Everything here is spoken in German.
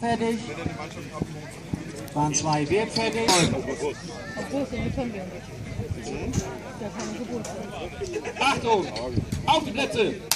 Fertig. Bahn 2 wird fertig. Achtung, auf die Plätze.